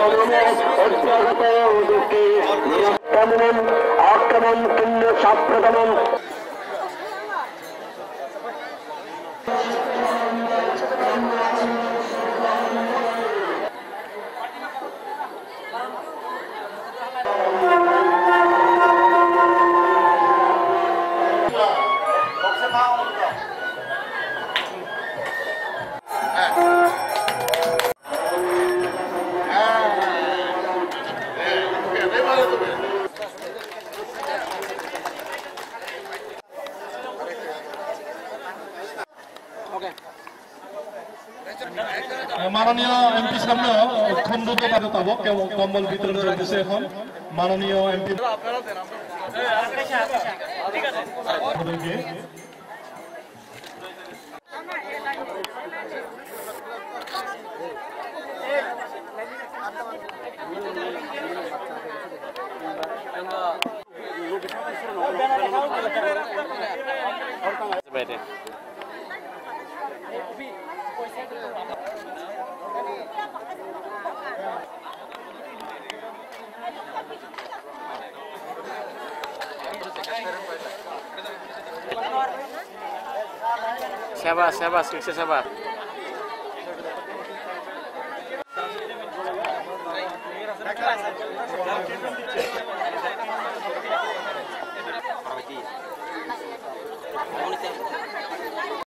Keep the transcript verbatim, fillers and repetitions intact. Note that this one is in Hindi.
आक्रमण शून्य सात प्रथम माननीय एमपी सामने खंड तो बात तब कम्बल वितरण चलते এখন माननीय MP Sabar, sabar, siksa sabar.